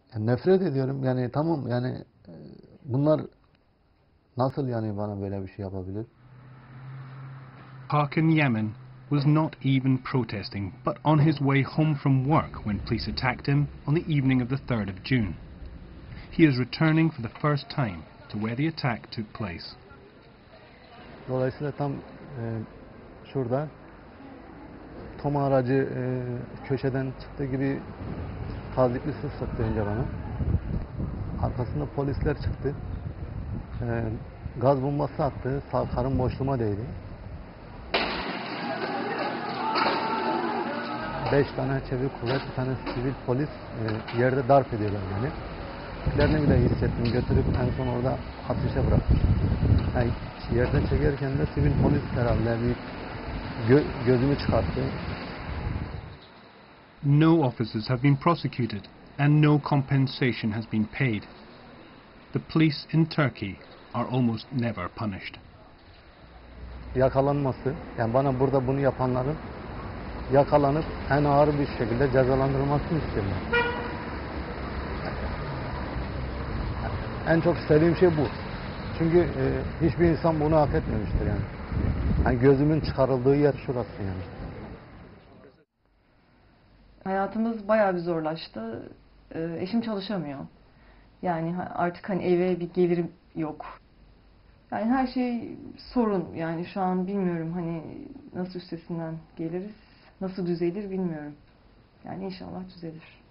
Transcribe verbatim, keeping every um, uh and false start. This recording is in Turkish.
Yani nefret ediyorum. Yani tamam yani e, bunlar nasıl yani bana böyle bir şey yapabilir? Hakan Yemen was not even protesting, but on his way home from work when police attacked him on the evening of the third of June. He is returning for the first time to where the attack took place. Dolayısıyla tam e, şurada Toma aracı e, köşeden çıktığı gibi tazyikli su sıktı önce bana. Arkasında polisler çıktı. E, gaz bombası attı. Sağ karın boşluğuma değdi. Beş tane çevik kuvvet, bir tane sivil polis e, yerde darp ediyorlar beni. Tüplerini bile hissettim. Götürüp en son orada ateşe bıraktım. Yani yerde çekerken de sivil polis herhalde bir gö gözümü çıkarttı. No officers have been prosecuted and no compensation has been paid. The police in Turkey are almost never punished. Yakalanması, yani bana burada bunu yapanların yakalanıp en ağır bir şekilde cezalandırılmasını istiyorum. En çok istediğim şey bu. Çünkü e, hiçbir insan bunu hak etmemiştir yani. Yani gözümün çıkarıldığı yer şurası yani. Hayatımız bayağı bir zorlaştı. Ee, eşim çalışamıyor. Yani ha- artık hani eve bir gelirim yok. Yani her şey sorun. Yani şu an bilmiyorum hani nasıl üstesinden geliriz, nasıl düzelir bilmiyorum. Yani inşallah düzelir.